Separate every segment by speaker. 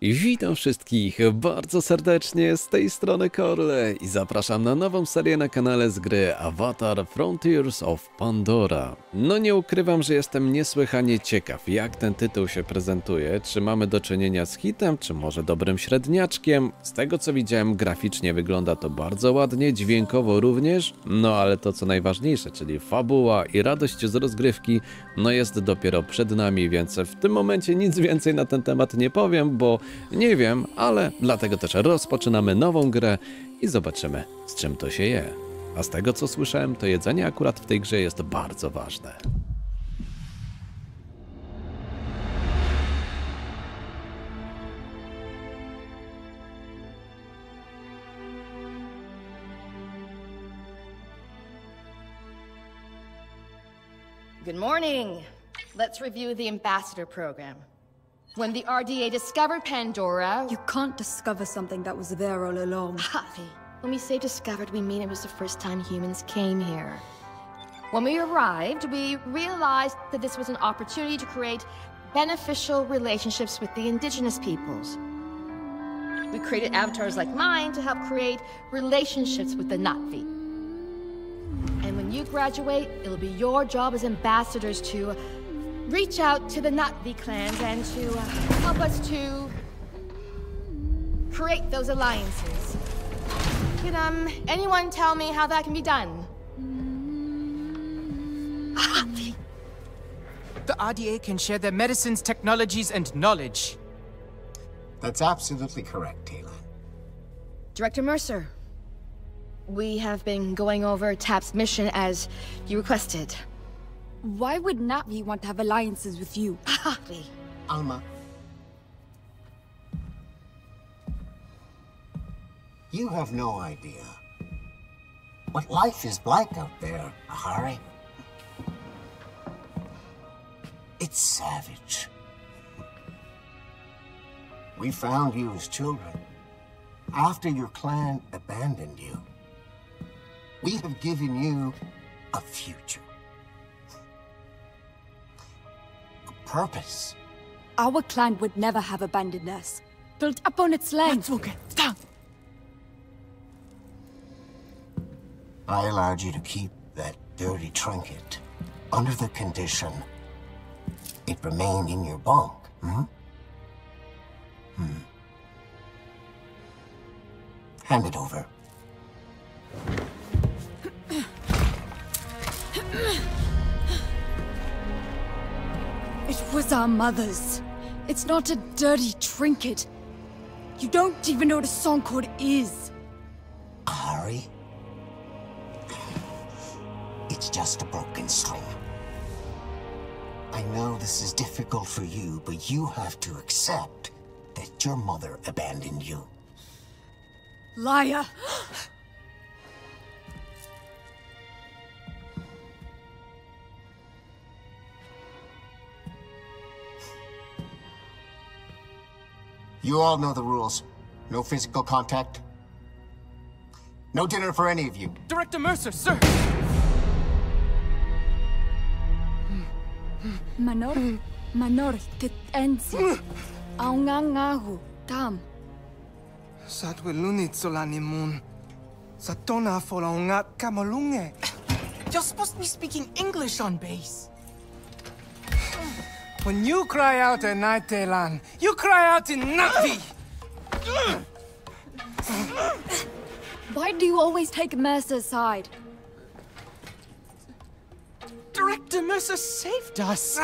Speaker 1: Witam wszystkich bardzo serdecznie, z tej strony Korle i zapraszam na nową serię na kanale z gry Avatar Frontiers of Pandora. No nie ukrywam, że jestem niesłychanie ciekaw, jak ten tytuł się prezentuje, czy mamy do czynienia z hitem, czy może dobrym średniaczkiem. Z tego co widziałem, graficznie wygląda to bardzo ładnie, dźwiękowo również, no ale to co najważniejsze, czyli fabuła i radość z rozgrywki, no jest dopiero przed nami, więc w tym momencie nic więcej na ten temat nie powiem, bo nie wiem, ale dlatego też rozpoczynamy nową grę i zobaczymy, z czym to się je. A z tego co słyszałem, to jedzenie akurat w tej grze jest bardzo ważne.
Speaker 2: Good morning. Let's review the Ambassador program. When the RDA discovered Pandora...
Speaker 3: You can't discover something that was there all along.
Speaker 2: Happy. When we say discovered, we mean it was the first time humans came here. When we arrived, we realized that this was an opportunity to create beneficial relationships with the indigenous peoples. We created avatars like mine to help create relationships with the Na'vi. And when you graduate, it'll be your job as ambassadors to reach out to the Na'vi clans and to help us to create those alliances. Can anyone tell me how that can be done?
Speaker 4: The RDA can share their medicines, technologies, and knowledge.
Speaker 5: That's absolutely correct, Taylor.
Speaker 2: Director Mercer, we have been going over TAP's mission as you requested.
Speaker 3: Why would Na'vi want to have alliances with you?
Speaker 5: Alma. You have no idea what life is like out there, Ahari. It's savage. We found you as children after your clan abandoned you. We have given you a future. A purpose.
Speaker 3: Our clan would never have abandoned us. Built up on its land.
Speaker 5: I allowed you to keep that dirty trinket under the condition it remained in your bunk, Hand it over.
Speaker 3: It was our mother's. It's not a dirty trinket. You don't even know what a song chord is.
Speaker 5: Ahari? It's just a broken string. I know this is difficult for you, but you have to accept that your mother abandoned you.
Speaker 3: Liar!
Speaker 5: You all know the rules. No physical contact. No dinner for any of you.
Speaker 4: Director Mercer, sir!
Speaker 3: Manor, Titensi. Aungangahu, Tam.
Speaker 6: Satwilunit solanimun. Satona folaungat kamalunge.
Speaker 4: You're supposed to be speaking English on base.
Speaker 6: When you cry out at night, Telan, you cry out in Na'vi!
Speaker 3: Why do you always take Mercer's side?
Speaker 4: Director Mercer saved us.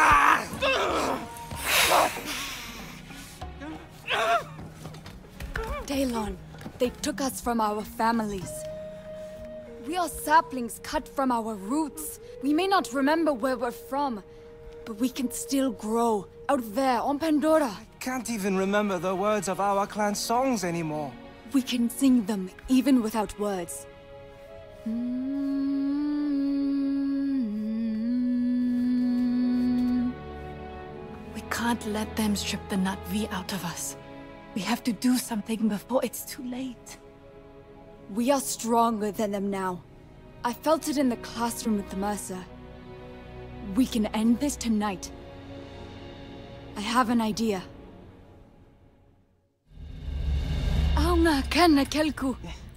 Speaker 3: Daylon, they took us from our families. We are saplings cut from our roots. We may not remember where we're from, but we can still grow out there on Pandora.
Speaker 6: Can't even remember the words of our clan songs anymore.
Speaker 3: We can sing them even without words.
Speaker 7: We can't let them strip the Na'vi out of us. We have to do something before it's too late.
Speaker 3: We are stronger than them now. I felt it in the classroom with the Mercer. We can end this tonight. I have an idea. Aunga kana kelku.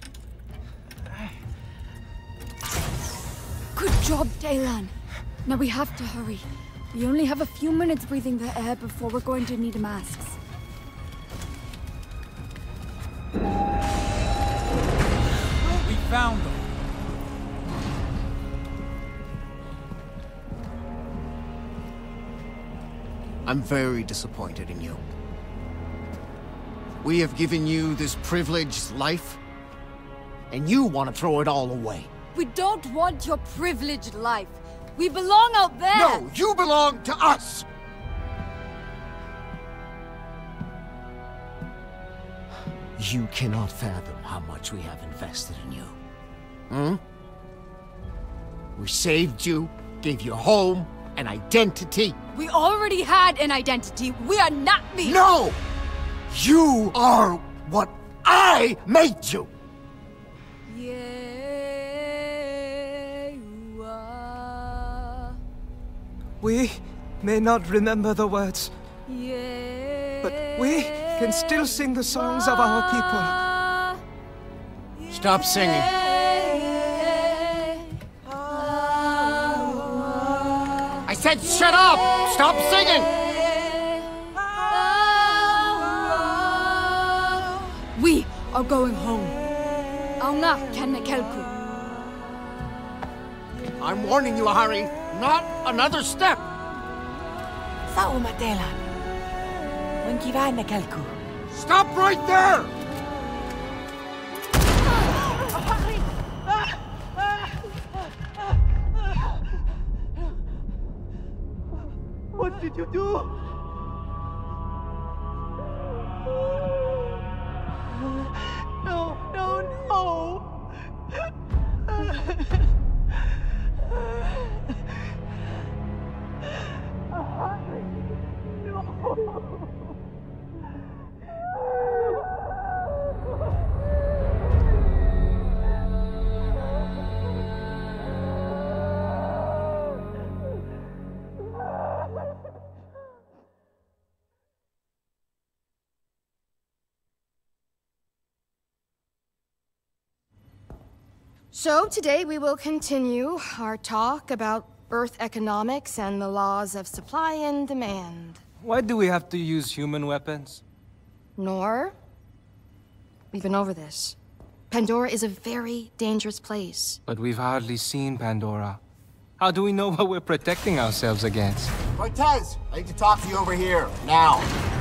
Speaker 3: Good job, Daylan. Now we have to hurry. We only have a few minutes breathing the air before we're going to need masks.
Speaker 4: We found them.
Speaker 8: I'm very disappointed in you. We have given you this privileged life, and you want to throw it all away.
Speaker 3: We don't want your privileged life. We belong out there!
Speaker 8: No, you belong to us! You cannot fathom how much we have invested in you. Hmm? We saved you, gave you a home, an identity.
Speaker 3: We already had an identity. We are not the—
Speaker 8: No! You are what I made you!
Speaker 3: Yeah, you are.
Speaker 6: We may not remember the words,
Speaker 3: Yeah.
Speaker 6: but we can still sing the songs of our people.
Speaker 8: Stop singing. I said shut up! Stop singing!
Speaker 3: We are going home. Aunga kana kelku.
Speaker 8: I'm warning you, Harry. Not another step!
Speaker 7: Sao Daylan. Wankivana kalku.
Speaker 8: Stop right there!
Speaker 6: What did you do? No, no, no!
Speaker 2: So today we will continue our talk about Earth economics and the laws of supply and demand.
Speaker 6: Why do we have to use human weapons?
Speaker 2: Nor, we've been over this. Pandora is a very dangerous place.
Speaker 6: But we've hardly seen Pandora. How do we know what we're protecting ourselves against?
Speaker 5: Cortez, I need to talk to you over here, now.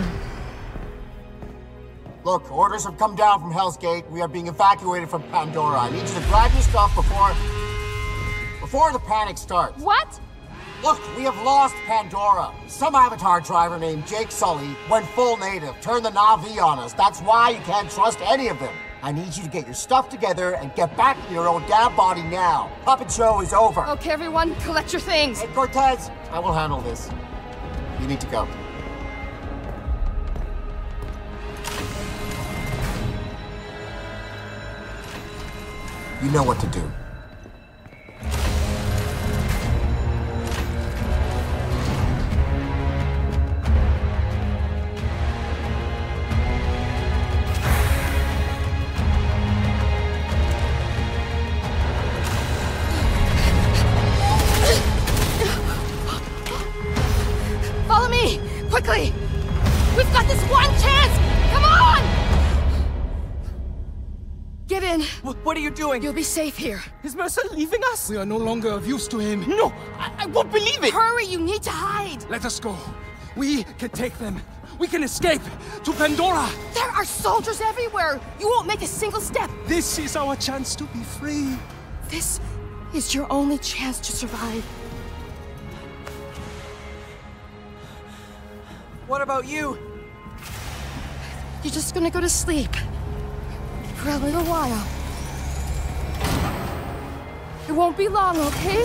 Speaker 5: Look, orders have come down from Hell's Gate. We are being evacuated from Pandora. I need you to grab your stuff before the panic starts.
Speaker 2: What?
Speaker 5: Look, we have lost Pandora. Some Avatar driver named Jake Sully went full native, turned the Na'vi on us. That's why you can't trust any of them. I need you to get your stuff together and get back to your own damn body now. Puppet show is over.
Speaker 2: Okay, everyone, collect your things.
Speaker 5: Hey, Cortez, I will handle this. You need to go. You know what to do.
Speaker 2: Follow me, quickly. We've got this one chance. Come on! Get in.
Speaker 6: What are you doing?
Speaker 2: You'll be safe here.
Speaker 6: Is Mercer leaving us?
Speaker 9: We are no longer of use to him.
Speaker 6: No, I won't believe it!
Speaker 2: Hurry, you need to hide.
Speaker 9: Let us go. We can take them. We can escape to Pandora.
Speaker 2: There are soldiers everywhere. You won't make a single step.
Speaker 9: This is our chance to be free.
Speaker 2: This is your only chance to survive.
Speaker 6: What about you?
Speaker 2: You're just gonna go to sleep. For a little while. It won't be long, okay?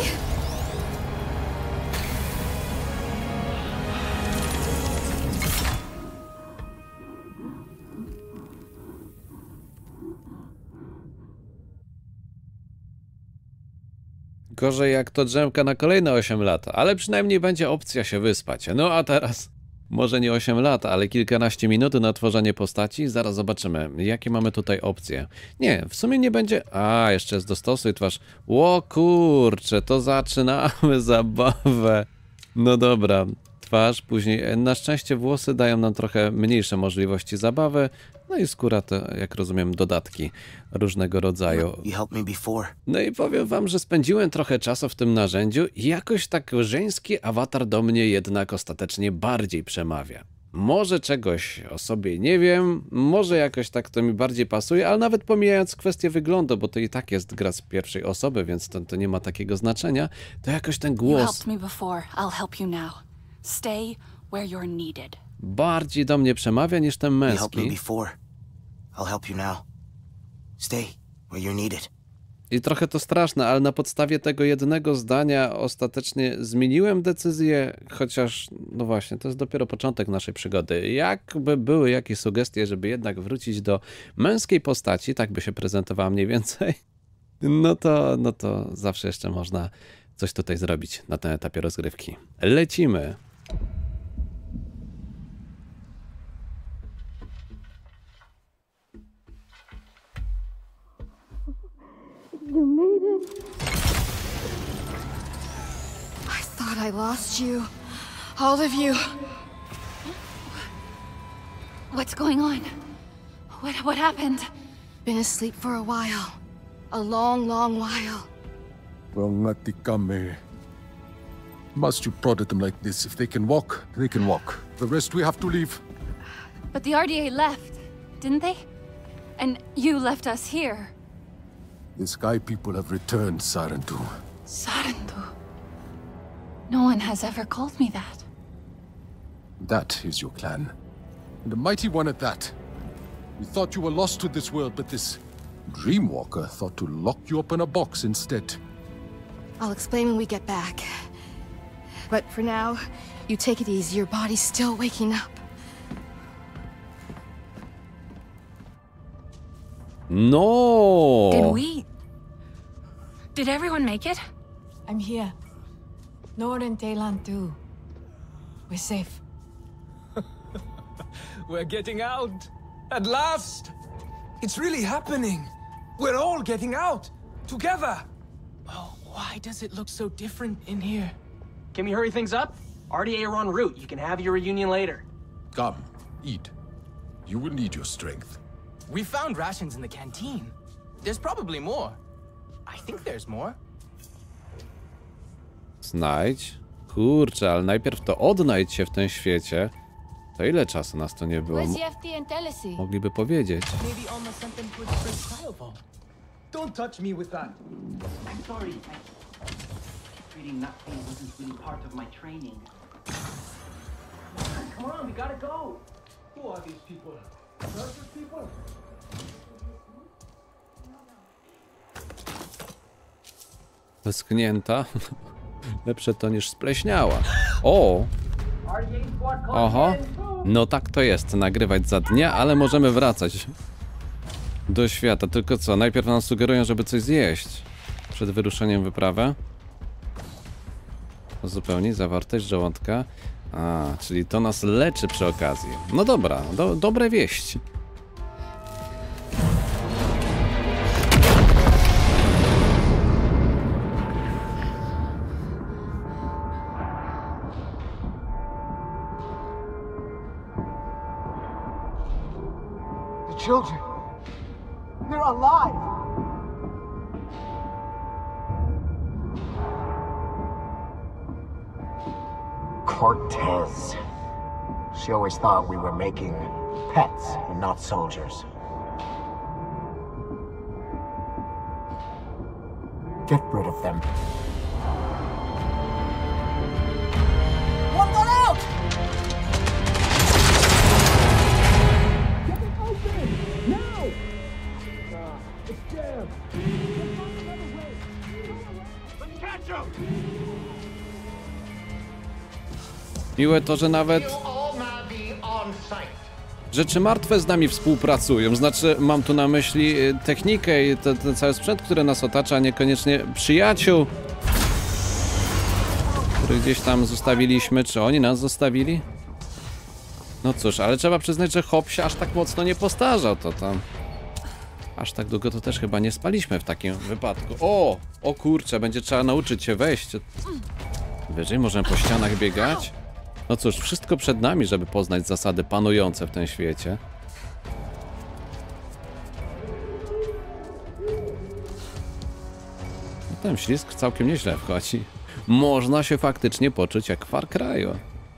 Speaker 1: Gorzej jak to drzemka na kolejne 8 lat, ale przynajmniej będzie opcja się wyspać. No a teraz Może nie 8 lat, ale kilkanaście minut na tworzenie postaci. Zaraz zobaczymy, jakie mamy tutaj opcje. Nie, w sumie nie będzie... A, jeszcze jest dostosuj twarz. Ło kurczę, to zaczynamy zabawę. No dobra, twarz, później na szczęście włosy dają nam trochę mniejsze możliwości zabawy. No i skóra to, jak rozumiem, dodatki różnego rodzaju. No i powiem wam, że spędziłem trochę czasu w tym narzędziu i jakoś tak żeński awatar do mnie jednak ostatecznie bardziej przemawia. Może czegoś o sobie nie wiem, może jakoś tak to mi bardziej pasuje, ale nawet pomijając kwestię wyglądu, bo to i tak jest gra z pierwszej osoby, więc to nie ma takiego znaczenia, to jakoś ten głos bardziej do mnie przemawia niż ten męski. I trochę to straszne, ale na podstawie tego jednego zdania ostatecznie zmieniłem decyzję, chociaż, no właśnie, to jest dopiero początek naszej przygody. Jakby były jakieś sugestie, żeby jednak wrócić do męskiej postaci, tak by się prezentowała mniej więcej, no to zawsze jeszcze można coś tutaj zrobić na tym etapie rozgrywki. Lecimy!
Speaker 2: You made it. I thought I lost you. All of you.
Speaker 7: What's going on? What happened?
Speaker 2: Been asleep for a while. A long, long while.
Speaker 10: Must you prod at them like this? If they can walk, they can walk. The rest we have to leave.
Speaker 7: But the RDA left, didn't they? And you left us here.
Speaker 10: The Sky people have returned, Sarentu.
Speaker 7: Sarentu? No one has ever called me that.
Speaker 10: That is your clan. And a mighty one at that. We thought you were lost to this world, but this Dreamwalker thought to lock you up in a box instead.
Speaker 2: I'll explain when we get back. But for now, you take it easy. Your body's still waking up.
Speaker 1: No!
Speaker 7: Did everyone make it? I'm here. Nord and Taylan too. We're safe.
Speaker 9: We're getting out! At last! It's really happening! We're all getting out! Together!
Speaker 4: Oh, why does it look so different in here? Can we hurry things up? RDA are en route. You can have your reunion later.
Speaker 10: Come, eat. You will need your strength.
Speaker 4: We found rations in the canteen. There's probably more. I think there's more.
Speaker 1: Znajdź? Kurczę, ale najpierw to odnajdź się w tym świecie. To ile czasu nas to nie było? Mogliby powiedzieć.
Speaker 4: Maybe almost something towards the first cryo vault.
Speaker 9: Don't touch me with that.
Speaker 11: I'm sorry. Treating Na'vi wasn't really part of my training. Come on, we gotta go.
Speaker 9: Who are these people? Nurses people?
Speaker 1: Wyschnięta. Lepsze to niż spleśniała. O! Oho. No tak to jest, nagrywać za dnia, ale możemy wracać do świata. Tylko co, najpierw nam sugerują, żeby coś zjeść przed wyruszeniem w wyprawę. Uzupełnić zawartość żołądka. A, czyli to nas leczy przy okazji. No dobra, dobre wieści.
Speaker 5: Children, they're alive. Cortez. She always thought we were making pets and not soldiers. Get rid of them. One got out!
Speaker 1: Miłe to, że nawet rzeczy martwe z nami współpracują. Znaczy, mam tu na myśli technikę i ten cały sprzęt, który nas otacza, a niekoniecznie przyjaciół, który gdzieś tam zostawiliśmy. Czy oni nas zostawili? No cóż, ale trzeba przyznać, że Hop się aż tak mocno nie postarzał, to tam... Aż tak długo to też chyba nie spaliśmy w takim wypadku. O kurczę, będzie trzeba nauczyć się wejść. Wyżej możemy po ścianach biegać. No cóż, wszystko przed nami, żeby poznać zasady panujące w tym świecie. No, ten ślizg całkiem nieźle wchodzi. Można się faktycznie poczuć jak w Far Cry'u.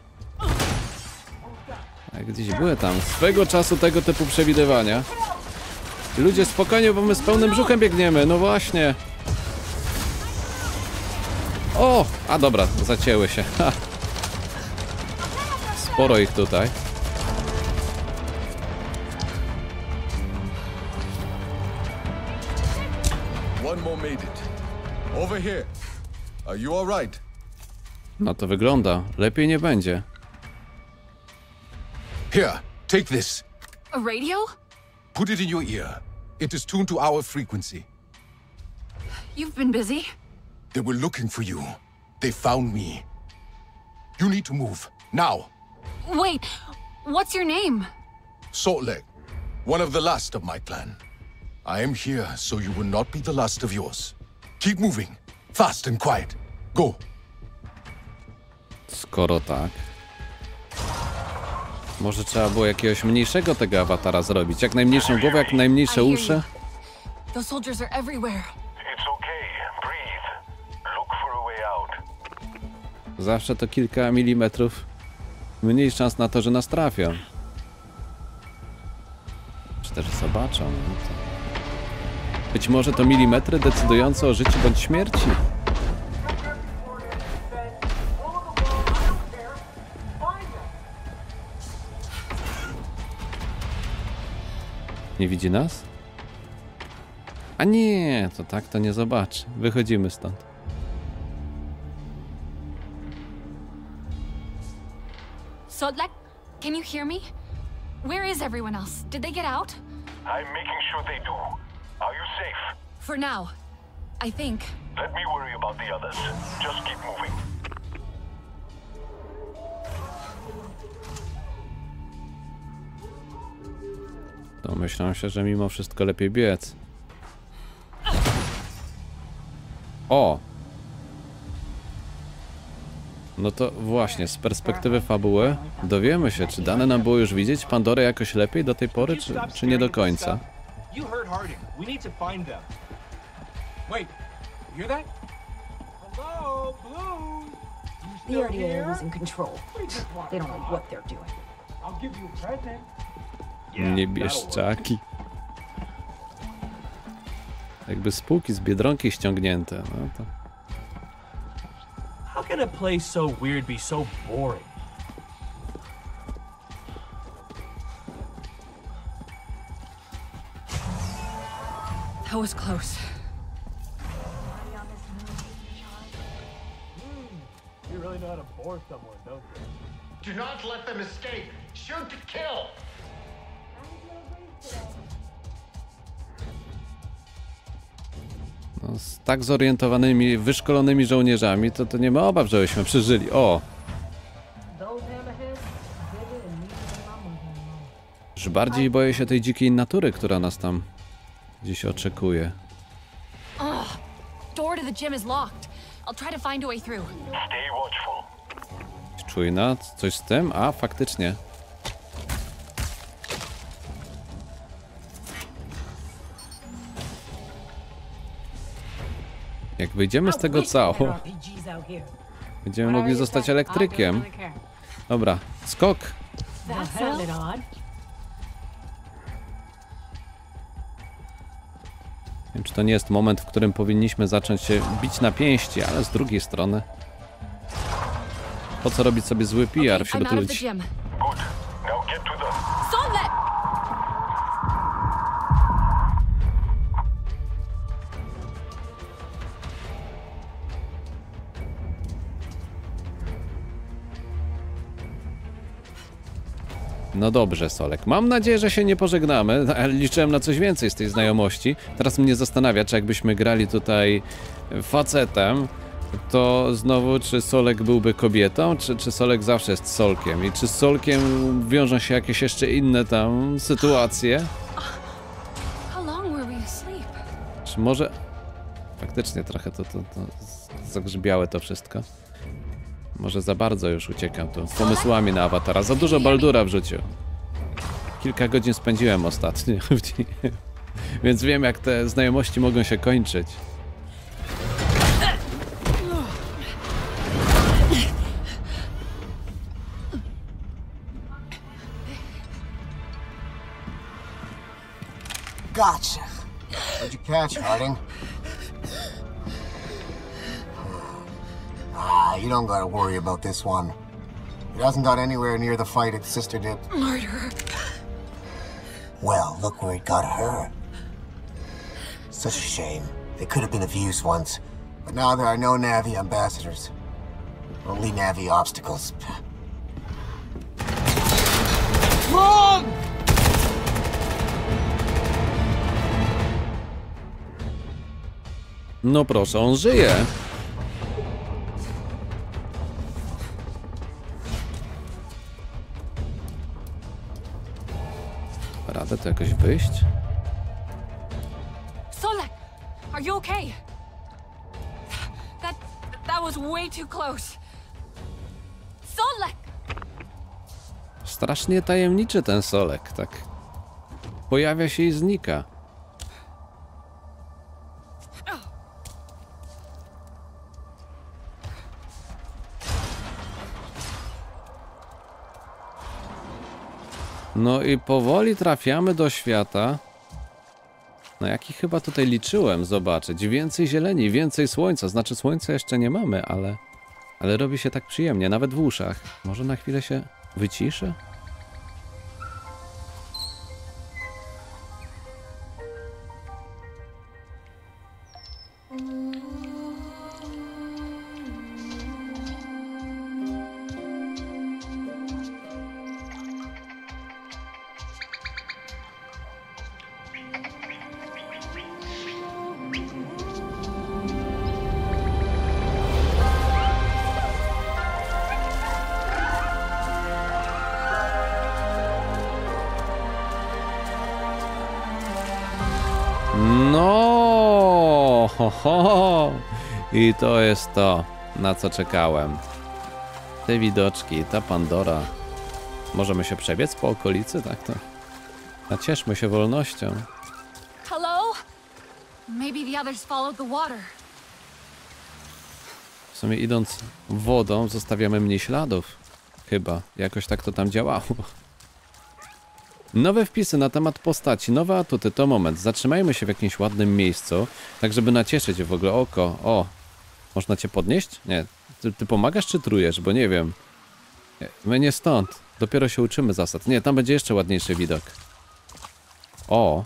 Speaker 1: Jak gdzieś były tam swego czasu tego typu przewidywania. Ludzie, spokojnie, bo my z pełnym brzuchem biegniemy, no właśnie. O! A dobra, zacięły się. Ha. Sporo ich tutaj.
Speaker 10: One more made it. Over here. Are you all right?
Speaker 1: No to wygląda. Lepiej nie będzie.
Speaker 10: Here, take this.
Speaker 3: A radio?
Speaker 10: Put it in your ear. It is tuned to our frequency.
Speaker 3: You've been busy.
Speaker 10: They were looking for you. They found me. You need to move. Now.
Speaker 3: Wait, what's your name?
Speaker 10: Saltleg. One of the last of my clan. I am here so you will not be the last of yours. Keep moving. Fast and quiet. Go.
Speaker 1: Skoro tak. Może trzeba było jakiegoś mniejszego tego awatara zrobić. Jak najmniejszą głowę, jak najmniejsze uszy.
Speaker 3: Those soldiers are everywhere.
Speaker 12: It's okay. Breathe. Look for a way out.
Speaker 1: Zawsze to kilka milimetrów mniej szans na to, że nas trafią. Czy też zobaczą. No to... Być może to milimetry decydujące o życiu bądź śmierci. Nie widzi nas? A nie, to tak to nie zobaczy. Wychodzimy stąd.
Speaker 3: Saltleg, can you hear me? Where is everyone else? Did they get out?
Speaker 12: I'm making sure they do. Are you safe?
Speaker 3: For now, I think.
Speaker 12: Let me worry about the others. Just keep moving.
Speaker 1: Domyślam się, że mimo wszystko lepiej biec. O! No to właśnie, z perspektywy fabuły dowiemy się, czy dane nam było już widzieć Pandorę jakoś lepiej do tej pory, czy nie do końca.
Speaker 4: You heard Harding. We need to find them. Wait, you hear that? Hello, Blue?
Speaker 13: The RDA was in control. They don't know what they're doing.
Speaker 4: I'll give you a present.
Speaker 1: Niebieszczaki. Jakby spółki z Biedronki ściągnięte. No to...
Speaker 4: How can a place so weird be so boring?
Speaker 3: That was close.
Speaker 4: You really know how to bore someone, don't you?
Speaker 5: Do not let them escape. Shoot to kill.
Speaker 1: No, z tak zorientowanymi, wyszkolonymi żołnierzami, to nie ma obaw, żebyśmy przeżyli. O! Już bardziej boję się tej dzikiej natury, która nas tam gdzieś oczekuje.
Speaker 3: Door to the gym is locked. I'll try to find a way through.
Speaker 12: Stay watchful.
Speaker 1: Czujna? Coś z tym? A, faktycznie. Jak wyjdziemy z tego cało, będziemy mogli zostać elektrykiem. Dobra, skok. Nie wiem, czy to nie jest moment, w którym powinniśmy zacząć się bić na pięści, ale z drugiej strony po co robić sobie zły PR wśród ludzi? No dobrze, Solek. Mam nadzieję, że się nie pożegnamy. Liczyłem na coś więcej z tej znajomości. Teraz mnie zastanawia, czy jakbyśmy grali tutaj facetem, To znowu, czy Solek byłby kobietą, czy Solek zawsze jest Solkiem? I czy z Solkiem wiążą się jakieś jeszcze inne tam sytuacje? Czy może... Faktycznie trochę to zagrzybiałe to wszystko. Może za bardzo już uciekam tu pomysłami na awatara. Za dużo Baldura w życiu. Kilka godzin spędziłem ostatnio w nim. Więc wiem, jak te znajomości mogą się kończyć.
Speaker 5: Gotcha. What'd you catch, Harding? You don't gotta worry about this one. It hasn't got anywhere near the fight its sister did.
Speaker 7: Murder.
Speaker 5: Well, look where it got her. Such a shame. They could have been of use once, but now there are no Na'vi ambassadors. Only Na'vi obstacles. Run!
Speaker 1: No proszę, on żyje. Radę to jakoś wyjść?
Speaker 3: Solek, are you okay? That was way too close. Solek!
Speaker 1: Strasznie tajemniczy ten Solek, tak. Pojawia się i znika. No i powoli trafiamy do świata, na jaki chyba tutaj liczyłem zobaczyć. Więcej zieleni, więcej słońca. Znaczy słońca jeszcze nie mamy, ale robi się tak przyjemnie, nawet w uszach. Może na chwilę się wyciszę? No, ho, ho. I to jest to, na co czekałem. Te widoczki, ta Pandora. Możemy się przebiec po okolicy, tak to? Nacieszmy się wolnością.
Speaker 3: Hello? Maybe the others followed the water.
Speaker 1: W sumie idąc wodą zostawiamy mniej śladów. Chyba, jakoś tak to tam działało. Nowe wpisy na temat postaci, nowe atuty, to moment. Zatrzymajmy się w jakimś ładnym miejscu, tak żeby nacieszyć w ogóle oko. O, można cię podnieść? Nie. Ty pomagasz czy trujesz? Bo nie wiem. My nie stąd. Dopiero się uczymy zasad. Nie, tam będzie jeszcze ładniejszy widok. O.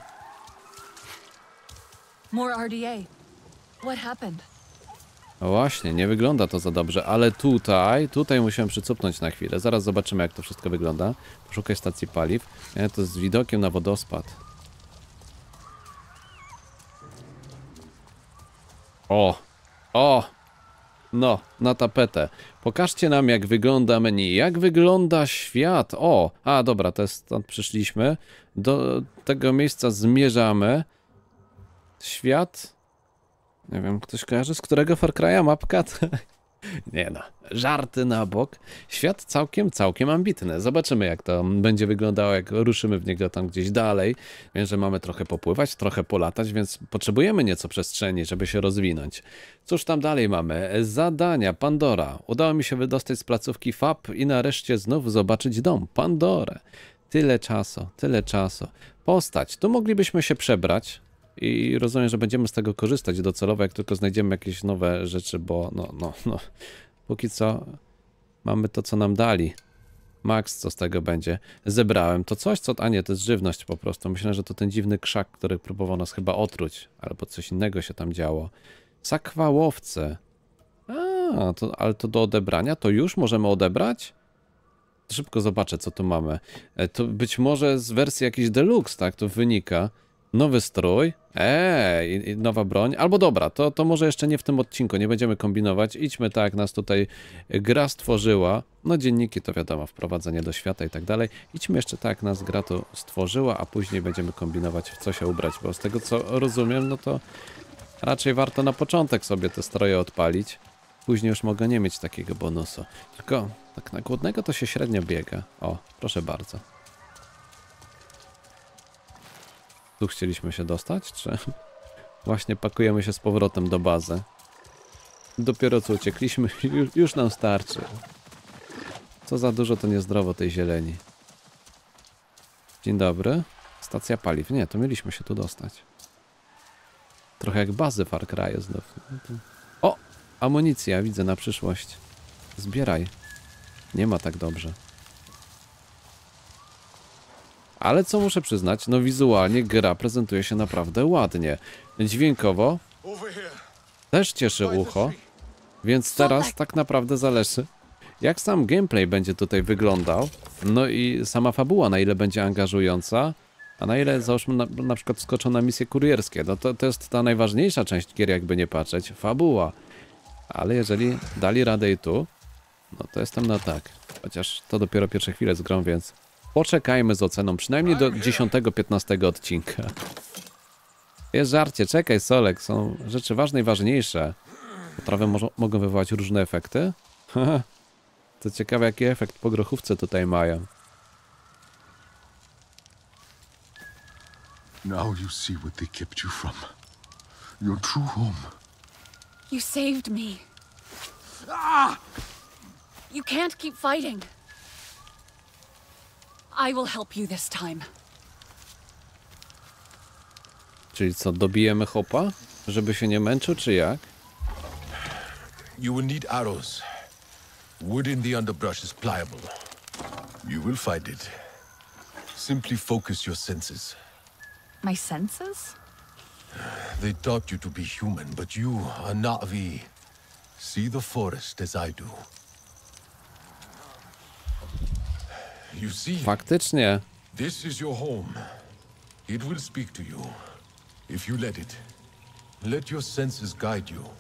Speaker 3: More RDA. What happened?
Speaker 1: No właśnie, nie wygląda to za dobrze, ale tutaj musiałem przycupnąć na chwilę. Zaraz zobaczymy, jak to wszystko wygląda. Poszukaj stacji paliw. To z widokiem na wodospad. O! No, na tapetę. Pokażcie nam, jak wygląda menu, jak wygląda świat. O! A, dobra, to jest, stąd przyszliśmy. Do tego miejsca zmierzamy. Świat... Nie wiem, ktoś kojarzy, z którego Far Cry'a mapka? Nie no, żarty na bok. Świat całkiem ambitny. Zobaczymy, jak to będzie wyglądało, jak ruszymy w niego tam gdzieś dalej. Wiem, że mamy trochę popływać, trochę polatać, więc potrzebujemy nieco przestrzeni, żeby się rozwinąć. Cóż tam dalej mamy? Zadania, Pandora. Udało mi się wydostać z placówki FAB i nareszcie znów zobaczyć dom, Pandorę. Tyle czasu. Postać. Tu moglibyśmy się przebrać. I rozumiem, że będziemy z tego korzystać docelowo, jak tylko znajdziemy jakieś nowe rzeczy, bo no. Póki co mamy to, co nam dali. Max, co z tego będzie? Zebrałem to coś, co... A nie, to jest żywność po prostu. Myślę, że to ten dziwny krzak, który próbował nas chyba otruć. Albo coś innego się tam działo. Sakwałowce. Ale to do odebrania? To już możemy odebrać? Szybko zobaczę, co tu mamy. To być może z wersji jakiejś deluxe, tak? To wynika. Nowy strój. I nowa broń. Albo dobra, to może jeszcze nie w tym odcinku, nie będziemy kombinować. Idźmy tak, jak nas tutaj gra stworzyła. No dzienniki to wiadomo, wprowadzenie do świata i tak dalej. Idźmy jeszcze tak, jak nas gra to stworzyła, a później będziemy kombinować, w co się ubrać. Bo z tego, co rozumiem, no to raczej warto na początek sobie te stroje odpalić. Później już mogę nie mieć takiego bonusu. Tylko tak na głodnego to się średnio biega. O, proszę bardzo. Tu chcieliśmy się dostać, czy właśnie pakujemy się z powrotem do bazy? Dopiero co uciekliśmy, już nam starczy. Co za dużo, to niezdrowo tej zieleni. Dzień dobry. Stacja paliw. Nie, to mieliśmy się tu dostać. Trochę jak bazy Far Cry znów. O! Amunicja, widzę na przyszłość. Zbieraj. Nie ma tak dobrze. Ale co muszę przyznać, no wizualnie gra prezentuje się naprawdę ładnie. Dźwiękowo też cieszy ucho, więc teraz tak naprawdę zależy, jak sam gameplay będzie tutaj wyglądał, no i sama fabuła, na ile będzie angażująca, a na ile, załóżmy, na przykład wskoczą na misje kurierskie. No to jest ta najważniejsza część gier, jakby nie patrzeć, fabuła. Ale jeżeli dali radę i tu, no to jestem na tak. Chociaż to dopiero pierwsze chwile z grą, więc poczekajmy z oceną, przynajmniej do 10-15 odcinka. Jest żarcie, czekaj Solek, są rzeczy ważne i ważniejsze. Potrawy mogą wywołać różne efekty. To ciekawe, jaki efekt po grochówce tutaj mają.
Speaker 10: Now you see what they kept you from. Your true home.
Speaker 7: You saved me. Ah! You can't keep fighting. I will help you this time.
Speaker 1: Czyli co, dobijemy chopa? Żeby się nie męczył, czy jak?
Speaker 10: You will need arrows. Wood in the underbrush is pliable. You will find it. Simply focus your senses.
Speaker 7: My senses?
Speaker 10: They taught you to be human, but you are Na'vi. See the forest as I do. You see?
Speaker 1: Faktycznie.
Speaker 10: This is your home. It will speak to you. If you let it. Let your senses guide you.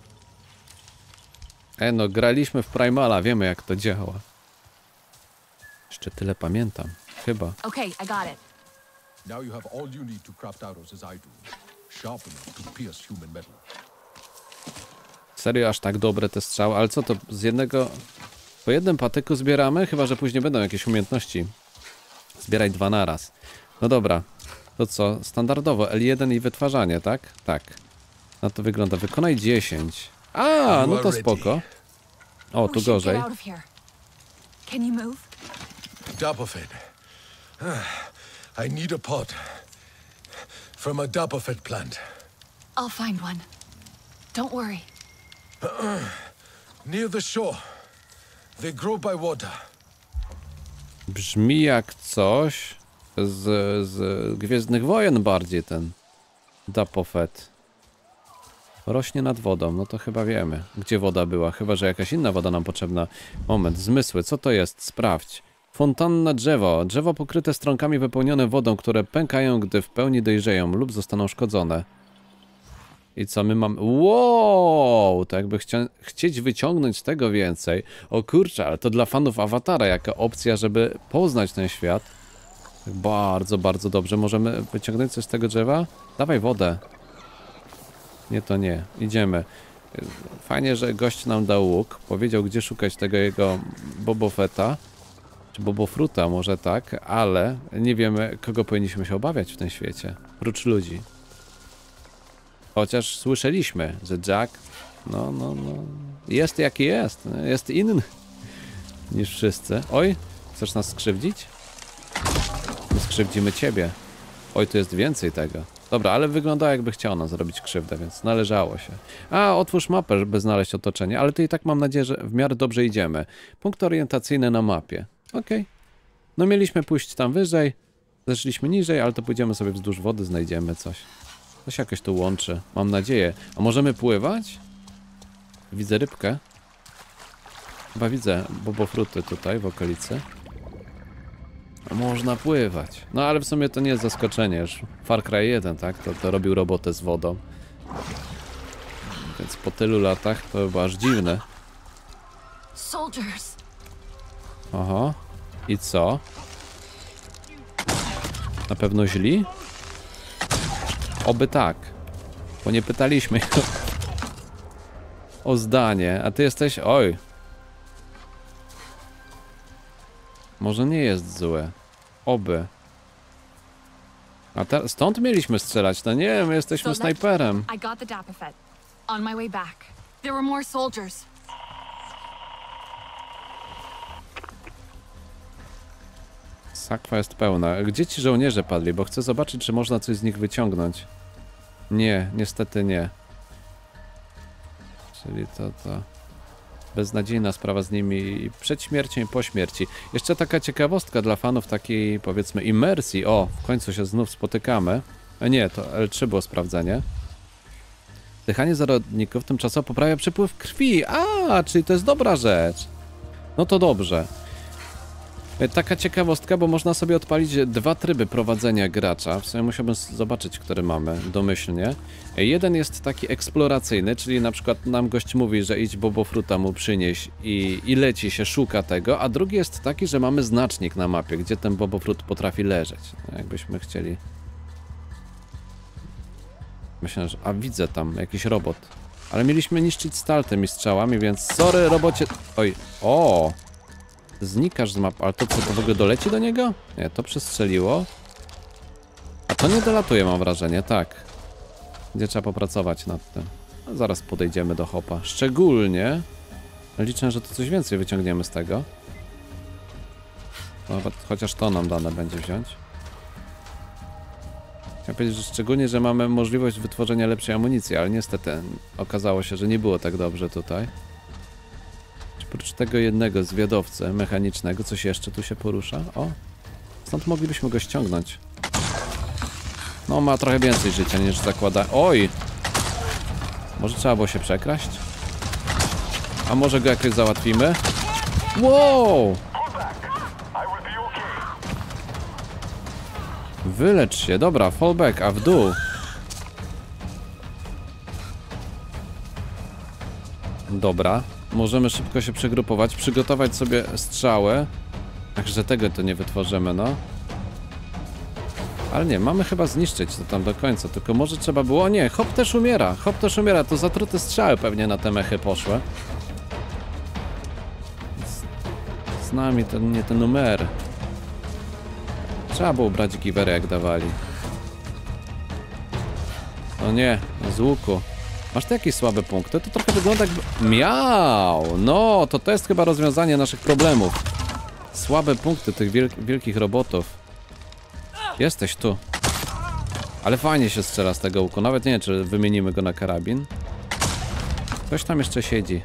Speaker 1: No, graliśmy w Primala, wiemy jak to działa. Jeszcze tyle pamiętam. Chyba.
Speaker 7: Okay, I got it.
Speaker 10: Now you have all you need to craft arrows as I do. Sharp enough to pierce human metal.
Speaker 1: Serio, aż tak dobre te strzały, ale co to z jednego... Po jednym patyku zbieramy? Chyba, że później będą jakieś umiejętności. Zbieraj 2 naraz. No dobra. To co? Standardowo L1 i wytwarzanie, tak? Tak. No to wygląda. Wykonaj 10. A, no to spoko. O, tu gorzej.
Speaker 7: Can you move?
Speaker 10: Dapofed. I need a pot. From a Dapofed plant.
Speaker 7: I'll find one. Don't worry.
Speaker 10: Near the shore. They grow by water.
Speaker 1: Brzmi jak coś z Gwiezdnych Wojen bardziej ten Dapofed. Rośnie nad wodą, no to chyba wiemy, gdzie woda była. Chyba, że jakaś inna woda nam potrzebna. Moment, zmysły, co to jest? Sprawdź. Fontanna drzewo. Drzewo pokryte stronkami wypełnione wodą, które pękają, gdy w pełni dojrzeją lub zostaną szkodzone. I co my mamy? Wow! To jakby chcieć wyciągnąć z tego więcej. O kurczę, ale to dla fanów Awatara jaka opcja, żeby poznać ten świat. Bardzo, bardzo dobrze. Możemy wyciągnąć coś z tego drzewa? Dawaj wodę. Nie, to nie. Idziemy. Fajnie, że gość nam dał łuk. Powiedział, gdzie szukać tego jego Bobofeta. Czy Bobofruta, może tak. Ale nie wiemy, kogo powinniśmy się obawiać w tym świecie. Prócz ludzi. Chociaż słyszeliśmy, że Jack, no, jest jaki jest. Jest inny niż wszyscy. Oj, chcesz nas skrzywdzić? My skrzywdzimy ciebie. Oj, tu jest więcej tego. Dobra, ale wygląda jakby chciał nam zrobić krzywdę, więc należało się. A, otwórz mapę, żeby znaleźć otoczenie, ale to i tak mam nadzieję, że w miarę dobrze idziemy. Punkt orientacyjny na mapie. Okej. No mieliśmy pójść tam wyżej, zeszliśmy niżej, ale to pójdziemy sobie wzdłuż wody, znajdziemy coś. To się jakoś tu łączy, mam nadzieję. A możemy pływać? Widzę rybkę. Chyba widzę bobofruty tutaj w okolicy. Można pływać. No ale w sumie to nie jest zaskoczenie. Już Far Cry 1, tak? To robił robotę z wodą. Więc po tylu latach to chyba aż dziwne.
Speaker 3: Soldiers.
Speaker 1: Oho. I co? Na pewno źli? Oby tak. Bo nie pytaliśmy o zdanie. A ty jesteś... Oj. Może nie jest złe. Oby. A stąd mieliśmy strzelać. No nie, my jesteśmy snajperem.
Speaker 3: I got the Dapafet. On my way back. There were more soldiers.
Speaker 1: Sakwa jest pełna. Gdzie ci żołnierze padli? Bo chcę zobaczyć, czy można coś z nich wyciągnąć. Nie, niestety nie. Czyli to... Beznadziejna sprawa z nimi przed śmiercią i po śmierci. Jeszcze taka ciekawostka dla fanów takiej, powiedzmy, imersji. O, w końcu się znów spotykamy. Nie, to L3 było sprawdzenie. Dychanie zarodników tymczasowo poprawia przepływ krwi. A, czyli to jest dobra rzecz. No to dobrze. Taka ciekawostka, bo można sobie odpalić 2 tryby prowadzenia gracza. W sumie musiałbym zobaczyć, który mamy domyślnie. Jeden jest taki eksploracyjny, czyli na przykład nam gość mówi, że idź bobofruta mu przynieś i leci się, szuka tego, a drugi jest taki, że mamy znacznik na mapie, gdzie ten bobofrut potrafi leżeć. Jakbyśmy chcieli... Myślę, że... A widzę tam jakiś robot. Ale mieliśmy niszczyć stal tymi strzałami, więc sorry robocie... Oj, o! Znikasz z map, ale to co, to w ogóle doleci do niego? Nie, to przestrzeliło. A to nie dolatuje, mam wrażenie, tak. Gdzie trzeba popracować nad tym. No, zaraz podejdziemy do hopa. Szczególnie liczę, że to coś więcej wyciągniemy z tego. No, chociaż to nam dane będzie wziąć. Chciałem powiedzieć, że szczególnie, że mamy możliwość wytworzenia lepszej amunicji, ale niestety okazało się, że nie było tak dobrze tutaj. Oprócz tego jednego zwiadowcy mechanicznego, coś jeszcze tu się porusza? O! Stąd moglibyśmy go ściągnąć. No, ma trochę więcej życia niż zakłada... Oj! Może trzeba było się przekraść? A może go jakoś załatwimy? Wow! Wylecz się, dobra, fallback, a w dół. Dobra. Możemy szybko się przegrupować, przygotować sobie strzały. Także tego to nie wytworzymy, no. Ale nie, mamy chyba zniszczyć to tam do końca. Tylko może trzeba było... O nie, hop też umiera. Hop też umiera, to zatrute strzały pewnie na te mechy poszły. Z nami to nie te numery. Trzeba było brać giwery jak dawali. O nie, z łuku. Masz tu jakieś słabe punkty? To trochę wygląda jakby... Miau! No, to jest chyba rozwiązanie naszych problemów. Słabe punkty tych wielkich robotów. Jesteś tu. Ale fajnie się strzela z tego łuku. Nawet nie wiem, czy wymienimy go na karabin. Ktoś tam jeszcze siedzi.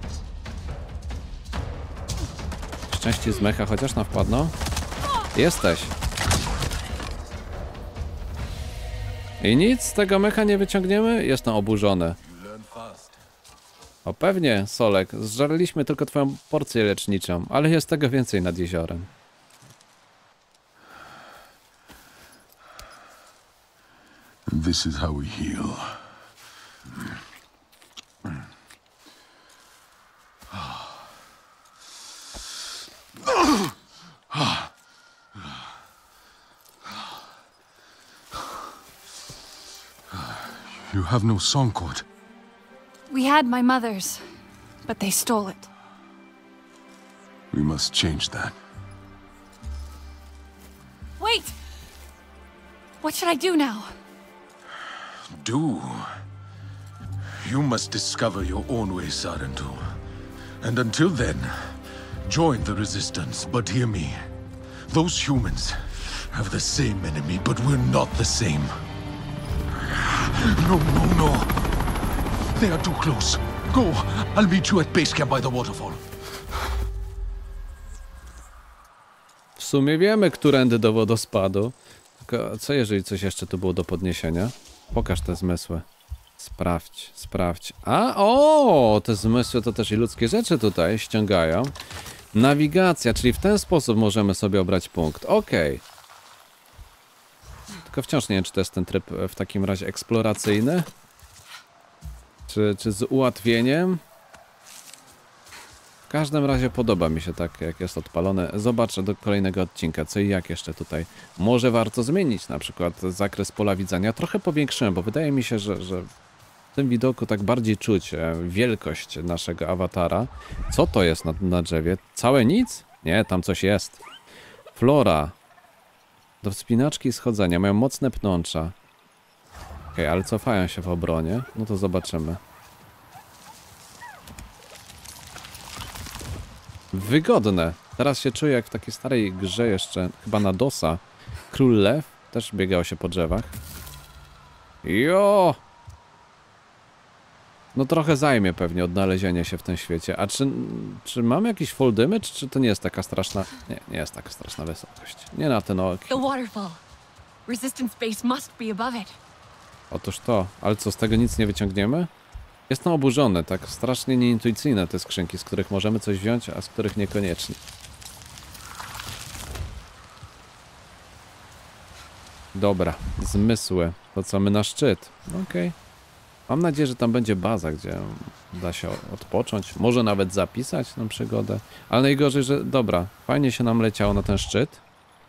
Speaker 1: Szczęście z mecha, chociaż nam wpadną. Jesteś. I nic z tego mecha nie wyciągniemy? Jestem oburzony. O pewnie, Solek, zżarliśmy tylko twoją porcję leczniczą, ale jest tego więcej nad jeziorem.
Speaker 10: This is how we heal. You have no song cord.
Speaker 3: We had my mother's, but they stole it.
Speaker 10: We must change that.
Speaker 3: Wait! What should I do now?
Speaker 10: Do? You must discover your own way, Sarentu. And until then, join the resistance. But hear me. Those humans have the same enemy, but we're not the same. No, no, no. They are too close. Go. I'll meet you at base camp by the waterfall.
Speaker 1: W sumie wiemy, którędy do wodospadu. Tylko co jeżeli coś jeszcze tu było do podniesienia? Pokaż te zmysły. Sprawdź, sprawdź. A, o! Te zmysły to też i ludzkie rzeczy tutaj ściągają. Nawigacja, czyli w ten sposób możemy sobie obrać punkt. Okej. Tylko wciąż nie wiem, czy to jest ten tryb w takim razie eksploracyjny. Czy z ułatwieniem? W każdym razie podoba mi się tak, jak jest odpalone. Zobaczę do kolejnego odcinka, co i jak jeszcze tutaj może warto zmienić. Na przykład zakres pola widzenia trochę powiększyłem, bo wydaje mi się, że w tym widoku tak bardziej czuć wielkość naszego awatara. Co to jest na drzewie? Całe nic? Nie, tam coś jest. Flora. Do wspinaczki i schodzenia. Mają mocne pnącza. Okej, ale cofają się w obronie. No to zobaczymy. Wygodne. Teraz się czuję jak w takiej starej grze jeszcze, chyba na DOS-a. Król Lew też biegał się po drzewach. Jo! No trochę zajmie pewnie odnalezienie się w tym świecie. A czy mamy jakiś fall damage, czy to nie jest taka straszna... Nie jest taka straszna wysokość. Nie na ten ok.
Speaker 14: The waterfall. Resistance base must be above it.
Speaker 1: Otóż to. Ale co, z tego nic nie wyciągniemy? Jestem oburzony, tak strasznie nieintuicyjne te skrzynki, z których możemy coś wziąć, a z których niekoniecznie. Dobra, zmysły. To co, my na szczyt. Okej. Mam nadzieję, że tam będzie baza, gdzie da się odpocząć. Może nawet zapisać na przygodę. Ale najgorzej, że dobra, fajnie się nam leciało na ten szczyt.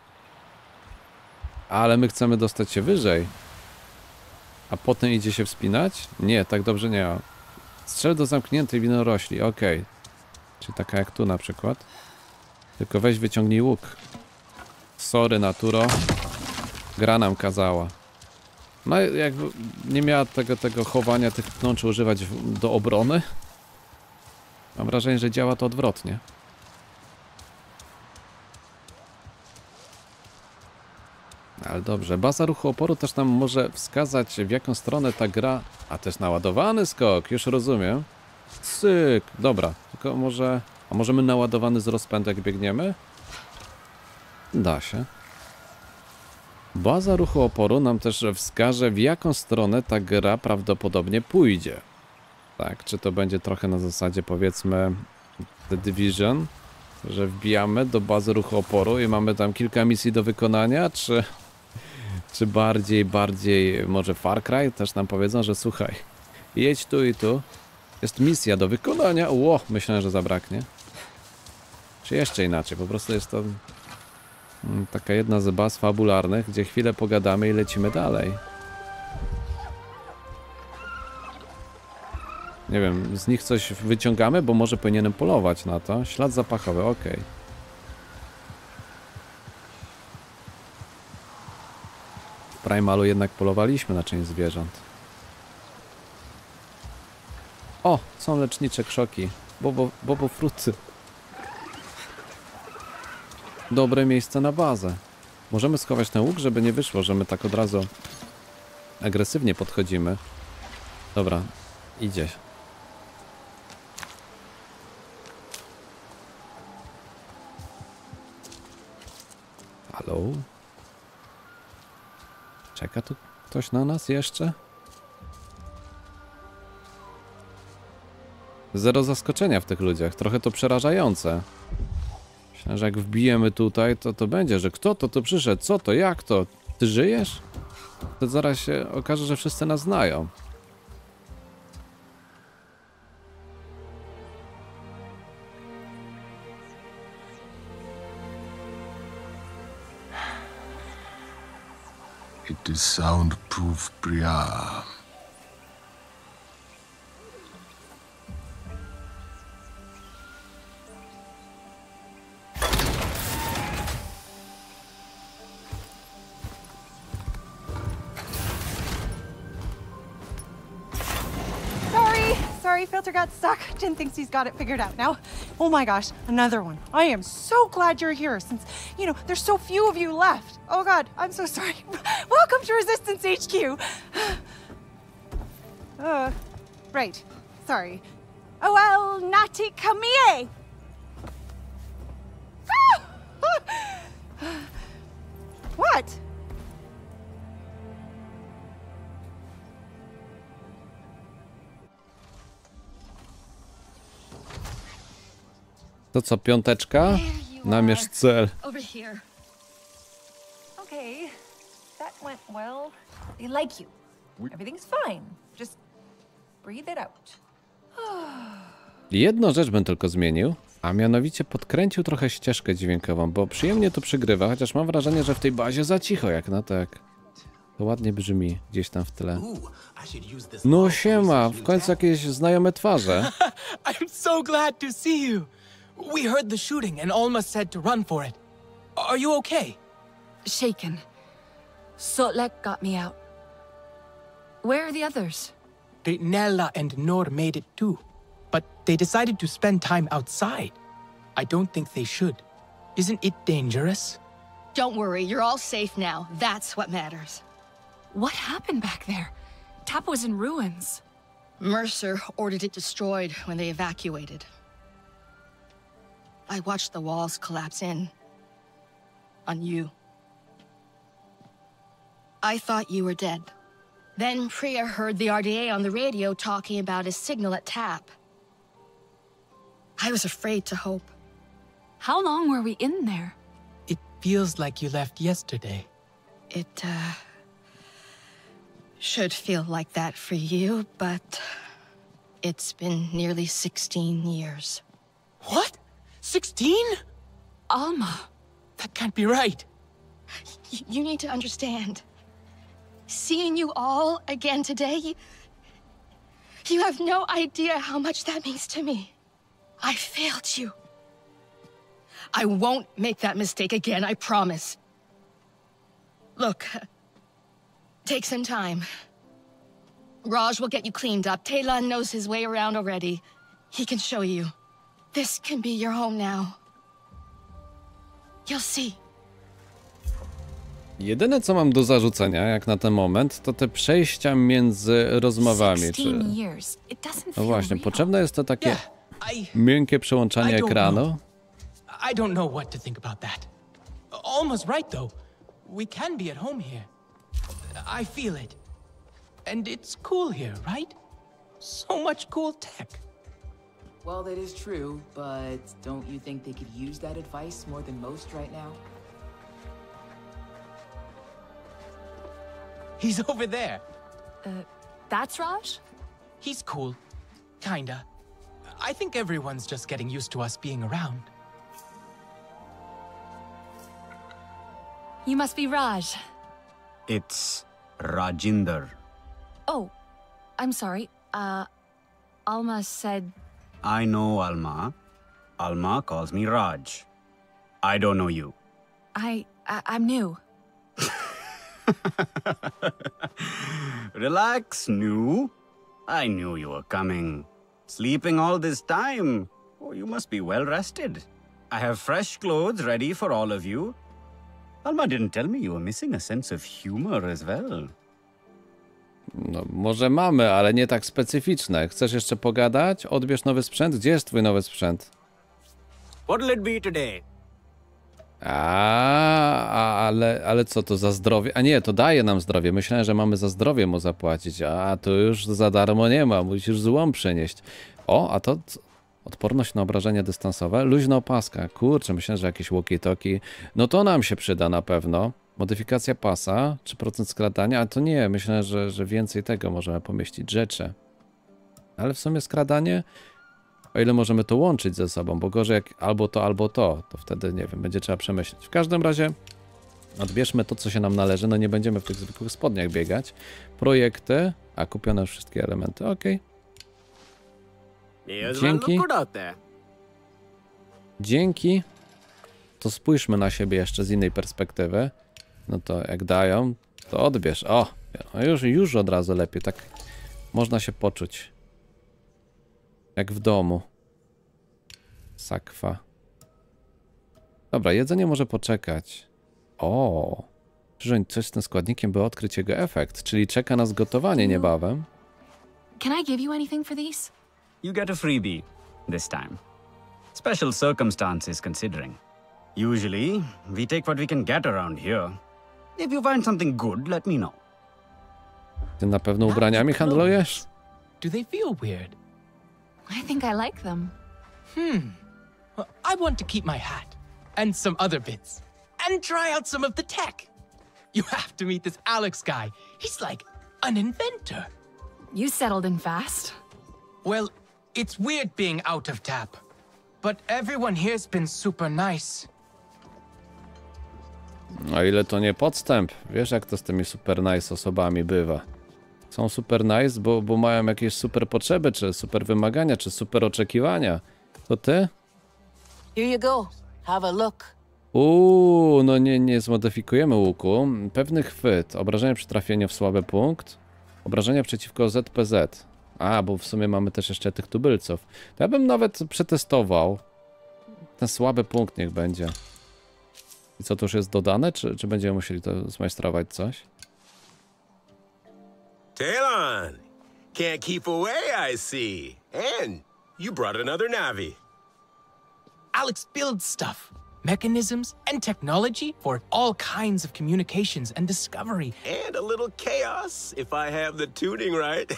Speaker 1: Ale my chcemy dostać się wyżej. A potem idzie się wspinać? Nie, tak dobrze nie. Strzel do zamkniętej winorośli, okej. Czyli taka jak tu na przykład. Tylko weź wyciągnij łuk. Sorry, naturo. Gra nam kazała. No jakby nie miała tego chowania, tych pnączy używać do obrony. Mam wrażenie, że działa to odwrotnie. Ale dobrze, baza ruchu oporu też nam może wskazać, w jaką stronę ta gra... A to jest naładowany skok, już rozumiem. Cyk, dobra, tylko może... A możemy naładowany z rozpędu jak biegniemy? Da się. Baza ruchu oporu nam też wskaże, w jaką stronę ta gra prawdopodobnie pójdzie. Tak, czy to będzie trochę na zasadzie, powiedzmy, The Division, że wbijamy do bazy ruchu oporu i mamy tam kilka misji do wykonania, czy bardziej może Far Cry też nam powiedzą, że słuchaj, jedź tu i tu, jest misja do wykonania. Ło, myślałem, że zabraknie. Czy jeszcze inaczej, po prostu jest to taka jedna z baz fabularnych, gdzie chwilę pogadamy i lecimy dalej. Nie wiem, z nich coś wyciągamy, bo może powinienem polować na to. Ślad zapachowy, okej. W Primalu jednak polowaliśmy na część zwierząt. O, są lecznicze krzoki. Bobo fruty. Dobre miejsce na bazę. Możemy schować ten łuk, żeby nie wyszło, że my tak od razu agresywnie podchodzimy. Dobra, idzie. Halo? Czeka tu ktoś na nas jeszcze? Zero zaskoczenia w tych ludziach. Trochę to przerażające. Myślę, że jak wbijemy tutaj, to będzie, że kto to tu przyszedł? Co to? Jak to? Ty żyjesz? To zaraz się okaże, że wszyscy nas znają.
Speaker 10: It is soundproof, Priya.
Speaker 15: Sorry, filter got stuck. Jin thinks he's got it figured out now. Oh my gosh, another one. I am so glad you're here since, you know, there's so few of you left. Oh god, I'm so sorry. Welcome to Resistance HQ. Right. Sorry. Oh, well, Nati Kamie. What?
Speaker 1: To co, piąteczka? Namierz cel.
Speaker 2: Over here.
Speaker 13: Okay, that went well. They like you. Everything's fine. Just breathe it out.
Speaker 1: Jedną rzecz bym tylko zmienił, a mianowicie podkręcił trochę ścieżkę dźwiękową, bo przyjemnie to przygrywa, chociaż mam wrażenie, że w tej bazie za cicho, jak na tak. To ładnie brzmi gdzieś tam w tle. No siema, w końcu jakieś znajome twarze.
Speaker 4: I'm so glad to see you. We heard the shooting and Alma said to run for it. Are you okay?
Speaker 14: Shaken. Sotlek got me out. Where are the others?
Speaker 4: Nella and Nor made it too. But they decided to spend time outside. I don't think they should. Isn't it dangerous?
Speaker 2: Don't worry, you're all safe now. That's what matters.
Speaker 14: What happened back there? Tap was in ruins.
Speaker 2: Mercer ordered it destroyed when they evacuated. I watched the walls collapse in. On you. I thought you were dead. Then Priya heard the RDA on the radio talking about his signal at Tap. I was afraid to hope.
Speaker 14: How long were we in there?
Speaker 4: It feels like you left yesterday.
Speaker 2: It, should feel like that for you, but it's been nearly 16 years.
Speaker 4: What? 16?
Speaker 14: Alma.
Speaker 4: That can't be right.
Speaker 2: You need to understand. Seeing you all again today, you have no idea how much that means to me. I failed you. I won't make that mistake again, I promise. Look, take some time. Raj will get you cleaned up. Talon knows his way around already. He can show you. This can be your home now. You'll see.
Speaker 1: Jedyne co mam do zarzucenia, jak na ten moment, to te przejścia między rozmowami. Czy... No właśnie, potrzebne jest to takie miękkie przełączanie ekranu.
Speaker 4: I don't know what to think about that. Almost right though. We can be at home here. I feel it. And it's cool here, right? So much cool tech.
Speaker 11: Well, that is true, but don't you think they could use that advice more than most right now?
Speaker 4: He's over there.
Speaker 14: That's Raj?
Speaker 4: He's cool. Kinda. I think everyone's just getting used to us being around.
Speaker 14: You must be Raj.
Speaker 16: It's Rajinder.
Speaker 14: Oh, I'm sorry. Alma said...
Speaker 16: I know Alma. Alma calls me Raj. I don't know you.
Speaker 14: I'm new.
Speaker 16: Relax, new. I knew you were coming. Sleeping all this time. Oh, you must be well rested. I have fresh clothes ready for all of you. Alma didn't tell me you were missing a sense of humor as well.
Speaker 1: No, może mamy, ale nie tak specyficzne. Chcesz jeszcze pogadać? Odbierz nowy sprzęt? Gdzie jest twój nowy sprzęt?
Speaker 16: What'll it be today?
Speaker 1: Ale co to za zdrowie? A nie, to daje nam zdrowie. Myślałem, że mamy za zdrowie mu zapłacić, a to już za darmo nie ma. Musisz złom przynieść. O, a to odporność na obrażenia dystansowe. Luźna opaska. Kurczę, myślę, że jakieś walkie-talkie. No to nam się przyda na pewno. Modyfikacja pasa, 3% skradania, a to nie. Myślę, że więcej tego możemy pomieścić rzeczy. Ale w sumie skradanie... O ile możemy to łączyć ze sobą, bo gorzej jak albo to wtedy, nie wiem, będzie trzeba przemyśleć. W każdym razie odbierzmy to, co się nam należy. No nie będziemy w tych zwykłych spodniach biegać. Projekty, a kupione już wszystkie elementy, ok. Dzięki. Dzięki. To spójrzmy na siebie jeszcze z innej perspektywy. No to jak dają, to odbierz. O, już od razu lepiej, tak można się poczuć. Jak w domu. Sakwa. Dobra, jedzenie może poczekać. O, coś z tym składnikiem, by odkryć jego efekt, czyli czeka nas gotowanie niebawem.
Speaker 14: Can I give you anything for these?
Speaker 16: You get a freebie this time. Special circumstances considering. Usually, we take what we can get around here. If you find something good, let me know.
Speaker 1: Ty na pewno ubraniami handlujesz?
Speaker 4: Do they feel weird?
Speaker 14: I think I like them.
Speaker 4: I want to keep my hat and some other bits and try out some of the tech. You have to meet this Alex guy. He's like an inventor.
Speaker 14: You settled in fast.
Speaker 4: Well, it's weird being out of tap, but everyone here's been super nice.
Speaker 1: O ile to nie podstęp, wiesz jak to z tymi super nice osobami bywa. Są super nice, bo mają jakieś super potrzeby, czy super wymagania, czy super oczekiwania. To ty?
Speaker 17: Here you go. Have a look.
Speaker 1: No nie zmodyfikujemy łuku. Pewny chwyt, obrażenia przy trafieniu w słaby punkt, obrażenia przeciwko ZPZ. Bo w sumie mamy też jeszcze tych tubylców. To ja bym nawet przetestował. Ten słaby punkt niech będzie. I co, to już jest dodane, czy będziemy musieli to zmajstrować coś?
Speaker 18: Talon! Can't keep away, I see. And you brought another Navi.
Speaker 4: Alex builds stuff. Mechanisms and technology for all kinds of communications and discovery.
Speaker 18: And a little chaos, if I have the tuning right.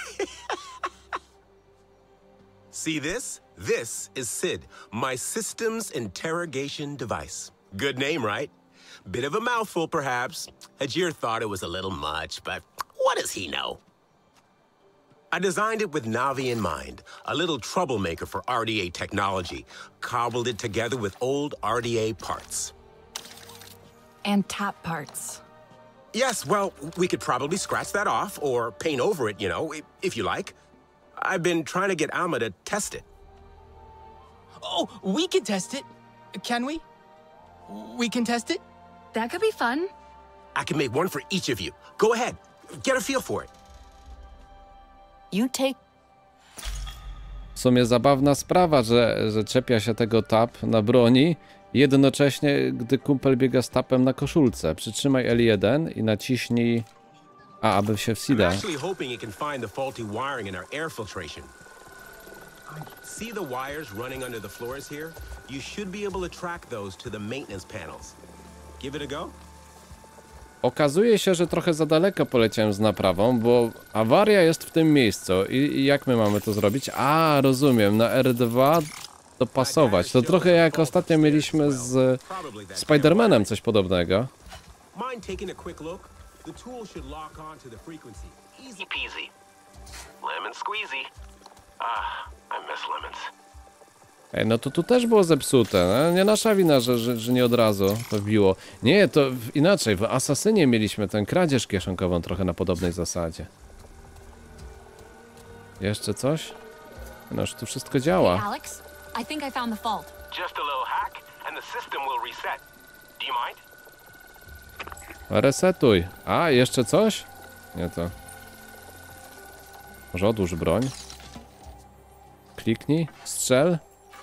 Speaker 18: See this? This is SID, my Systems Interrogation Device. Good name, right? Bit of a mouthful, perhaps. Hajir thought it was a little much, but what does he know? I designed it with Navi in mind, a little troublemaker for RDA technology. Cobbled it together with old RDA parts.
Speaker 14: And tap parts.
Speaker 18: Yes, well, we could probably scratch that off, or paint over it, you know, if you like. I've been trying to get Alma to test it.
Speaker 4: Oh, we can test it. Can we? We can test it?
Speaker 14: That could be fun.
Speaker 18: I can make one for each of you. Go ahead. Get a feel for it.
Speaker 17: You take...
Speaker 1: W sumie zabawna sprawa, że czepia się tego tap na broni, jednocześnie gdy kumpel biega z tapem na koszulce. Przytrzymaj L1 i naciśnij A, aby się wsida.
Speaker 18: See the wires running under the floors here? You should be able to track those to the maintenance panels. Give it a go?
Speaker 1: Okazuje się, że trochę za daleko poleciałem z naprawą, bo awaria jest w tym miejscu. I jak my mamy to zrobić? Rozumiem, na R2 dopasować. To trochę jak ostatnio mieliśmy z Spider-Manem coś podobnego.
Speaker 18: Mind taking a quick look? The tool should lock on to the frequency. Easy peasy. Lemon squeezy. I miss lemons.
Speaker 1: No to tu też było zepsute. Nie nasza wina, że nie od razu to wbiło. Nie, to inaczej. W Asasynie mieliśmy tę kradzież kieszonkową trochę na podobnej zasadzie. Jeszcze coś? No już tu wszystko działa.
Speaker 14: Hey, Alex, I think I found the fault.
Speaker 18: Just a little hack and the system will reset. Do you mind?
Speaker 1: Resetuj. Jeszcze coś? Nie to. Może odłóż broń. Kliknij, strzel.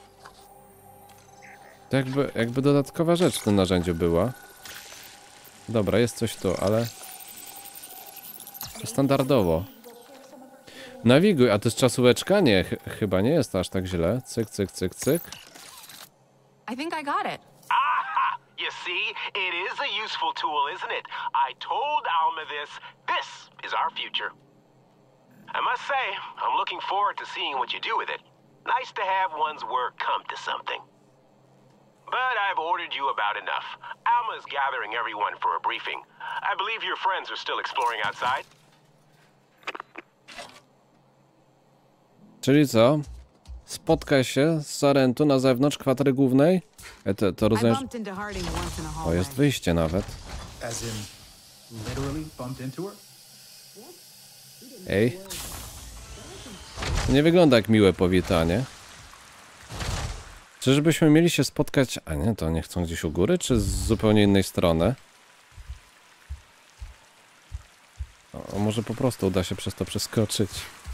Speaker 1: To jakby dodatkowa rzecz w tym narzędziu była. Dobra, jest coś tu, ale... standardowo. Nawiguj, a to jest czasóweczka? Nie, chyba nie jest aż tak źle. Cyk, cyk, cyk, cyk.
Speaker 14: I think I got it.
Speaker 18: Aha! You see, it is a useful tool, isn't it? I told Alma this. This is our future. I must say, I'm looking forward to seeing what you do with it. Nice to have one's work come to something. But I've ordered you about enough. Alma's gathering everyone for a briefing. I believe your friends are still exploring outside.
Speaker 1: Czyli co? Spotkaj się z Sarentu na zewnątrz kwatery głównej? To rozumiem... O, jest wyjście nawet. Ej. To nie wygląda jak miłe powitanie. Czyżbyśmy mieli się spotkać... A nie, to oni chcą gdzieś u góry, czy z zupełnie innej strony? O, może po prostu uda się przez to przeskoczyć.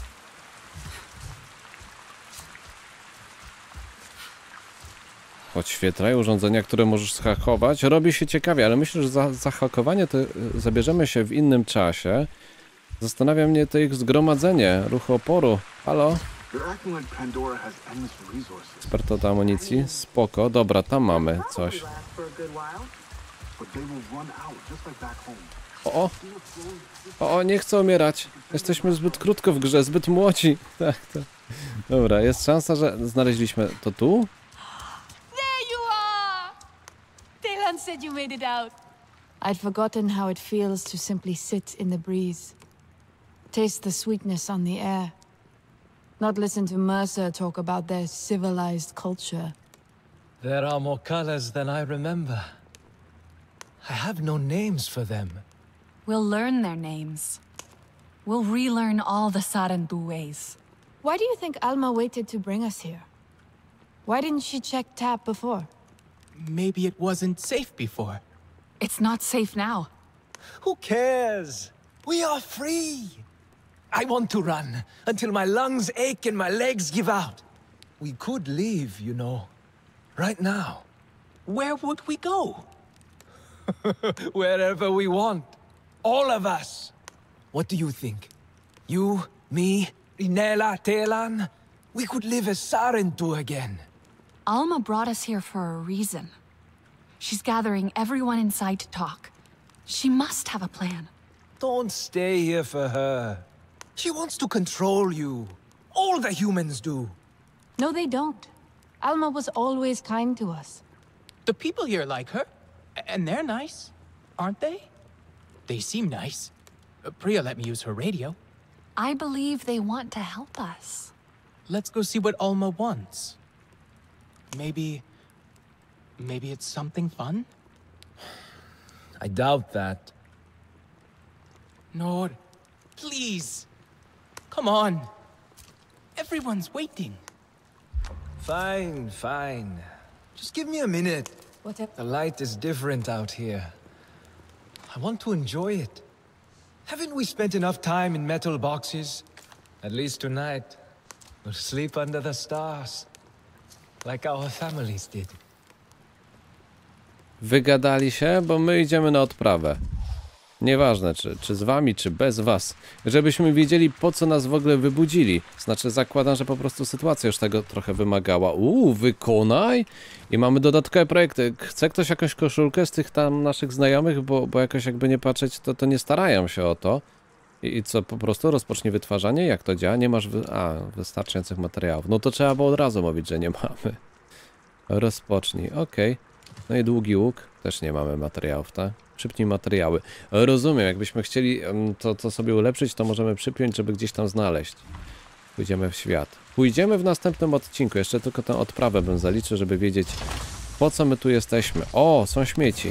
Speaker 1: Podświetlaj urządzenia, które możesz zhakować. Robi się ciekawie, ale myślę, że za zahakowanie to zabierzemy się w innym czasie. Zastanawia mnie to ich zgromadzenie, ruchu oporu. Halo? Eksperta do amunicji. Spoko. Dobra, tam mamy coś. O, nie chcę umierać. Jesteśmy zbyt krótko w grze, zbyt młodzi. Tak. Dobra, jest szansa, że znaleźliśmy to tu?
Speaker 7: said you made it out.
Speaker 14: I'd forgotten how it feels to simply sit in the breeze. Taste the sweetness on the air. Not listen to Mercer talk about their civilized culture.
Speaker 9: There are more colors than I remember. I have no names for them.
Speaker 7: We'll learn their names. We'll relearn all the Sarentu ways.
Speaker 14: Why do you think Alma waited to bring us here? Why didn't she check TAP before?
Speaker 4: Maybe it wasn't safe before.
Speaker 7: It's not safe now.
Speaker 9: Who cares? We are free. I want to run until my lungs ache and my legs give out. We could leave, you know. Right now.
Speaker 4: Where would we go?
Speaker 9: Wherever we want. All of us. What do you think? You, me, Inela, Telan? We could live as Sarentu again.
Speaker 7: Alma brought us here for a reason. She's gathering everyone inside to talk. She must have a plan.
Speaker 9: Don't stay here for her. She wants to control you. All the humans do.
Speaker 14: No, they don't. Alma was always kind to us.
Speaker 4: The people here like her, and they're nice, aren't they? They seem nice. Priya let me use her radio.
Speaker 7: I believe they want to help us.
Speaker 4: Let's go see what Alma wants. Maybe it's something fun?
Speaker 9: I doubt that.
Speaker 4: Nor, please. Come on. Everyone's waiting.
Speaker 9: Fine, fine. Just give me a minute. The light is different out here. I want to enjoy it. Haven't we spent enough time in metal boxes? At least tonight. We'll sleep under the stars. Like our families did.
Speaker 1: Wygadali się, bo my idziemy na odprawę. Nieważne, czy z wami, czy bez was. Żebyśmy wiedzieli, po co nas w ogóle wybudzili. Znaczy, zakładam, że po prostu sytuacja już tego trochę wymagała. Wykonaj! I mamy dodatkowe projekty. Chce ktoś jakąś koszulkę z tych tam naszych znajomych? Bo jakoś jakby nie patrzeć, to nie starają się o to. I co, po prostu rozpocznie wytwarzanie? Jak to działa? Nie masz wystarczających materiałów. No to trzeba było od razu mówić, że nie mamy. Rozpocznij, okej. No i długi łuk. Też nie mamy materiałów, tak? Przypnij materiały. Rozumiem, jakbyśmy chcieli to sobie ulepszyć, to możemy przypiąć, żeby gdzieś tam znaleźć. Pójdziemy w świat. Pójdziemy w następnym odcinku. Jeszcze tylko tę odprawę bym zaliczył, żeby wiedzieć, po co my tu jesteśmy. O, są śmieci.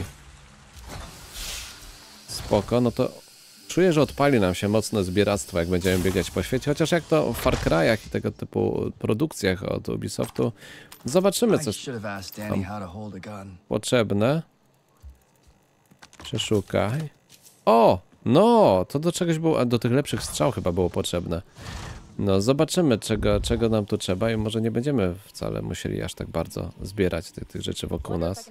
Speaker 1: Spoko, no to czuję, że odpali nam się mocne zbieractwo, jak będziemy biegać po świecie. Chociaż jak to w Far Cry'ach i tego typu produkcjach od Ubisoftu, zobaczymy, co jest tam potrzebne. Przeszukaj. O! No! To do czegoś było... A do tych lepszych strzał chyba było potrzebne. No, zobaczymy, czego nam tu trzeba i może nie będziemy wcale musieli aż tak bardzo zbierać tych rzeczy wokół nas.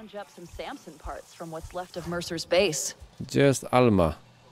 Speaker 1: Gdzie jest Alma?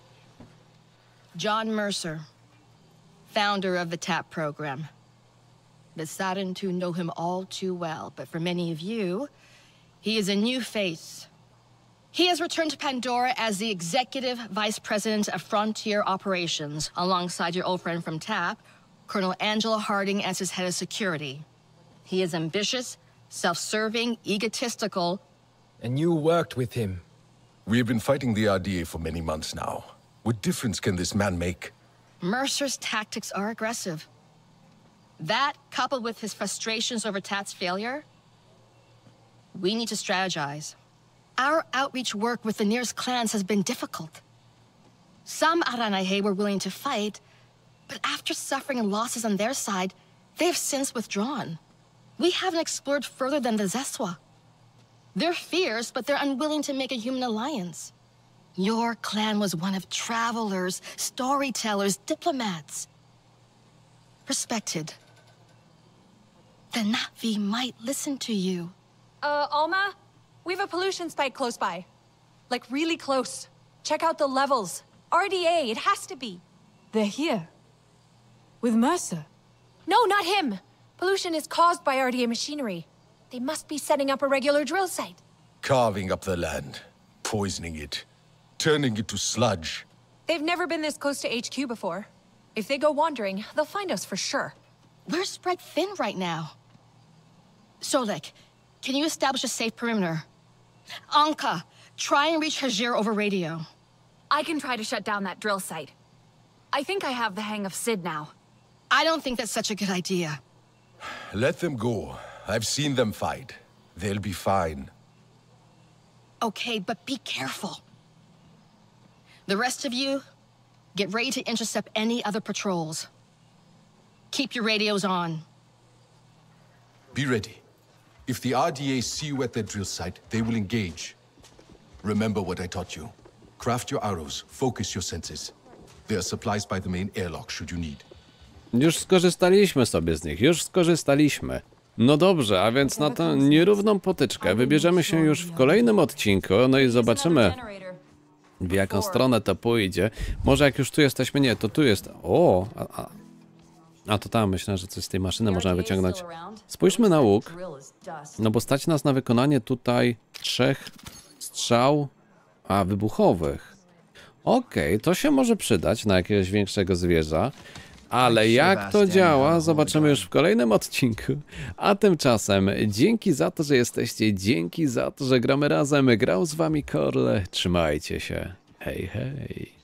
Speaker 2: John Mercer, founder of the TAP program. The Sarentu know him all too well, but for many of you, he is a new face. He has returned to Pandora as the Executive Vice President of Frontier Operations, alongside your old friend from TAP, Colonel Angela Harding, as his head of security. He is ambitious, self-serving, egotistical.
Speaker 9: And you worked with him.
Speaker 10: We have been fighting the RDA for many months now. What difference can this man make?
Speaker 2: Mercer's tactics are aggressive. That, coupled with his frustrations over TAT's failure, we need to strategize. Our outreach work with the nearest clans has been difficult. Some Aranahe were willing to fight, but after suffering losses on their side, they have since withdrawn. We haven't explored further than the Zeswa. They're fierce, but they're unwilling to make a human alliance. Your clan was one of travelers, storytellers, diplomats. Respected. The Na'vi might listen to you.
Speaker 19: Alma? We have a pollution spike close by. Like, really close. Check out the levels. RDA, it has to be.
Speaker 14: They're here. With Mercer.
Speaker 19: No, not him. Pollution is caused by RDA machinery. They must be setting up a regular drill site.
Speaker 10: Carving up the land, poisoning it, turning it to sludge.
Speaker 19: They've never been this close to HQ before. If they go wandering, they'll find us for sure.
Speaker 2: We're spread thin right now. Solek, can you establish a safe perimeter? Anka, try and reach Hajir over radio.
Speaker 3: I can try to shut down that drill site. I think I have the hang of Sid now.
Speaker 2: I don't think that's such a good idea.
Speaker 10: Let them go. I've seen them fight. They'll be fine.
Speaker 2: Okay, but be careful. The rest of you, get ready to intercept any other patrols. Keep your radios on.
Speaker 10: Be ready. If the RDA see you at their drill site, they will engage. Remember what I taught you. Craft your arrows, focus your senses. There are supplies by the main airlock should you need.
Speaker 1: Już skorzystaliśmy sobie z nich, już skorzystaliśmy. No dobrze, a więc na tę nierówną potyczkę wybierzemy się już w kolejnym odcinku, no i zobaczymy, w jaką stronę to pójdzie. Może jak już tu jesteśmy, nie, to tu jest, o, a to tam, myślę, że coś z tej maszyny można wyciągnąć. Spójrzmy na łuk, no bo stać nas na wykonanie tutaj 3 strzał, wybuchowych. Okej, to się może przydać na jakiegoś większego zwierza. Ale jak to działa, zobaczymy już w kolejnym odcinku. A tymczasem dzięki za to, że jesteście, dzięki za to, że gramy razem. Grał z wami Korle. Trzymajcie się. Hej, hej.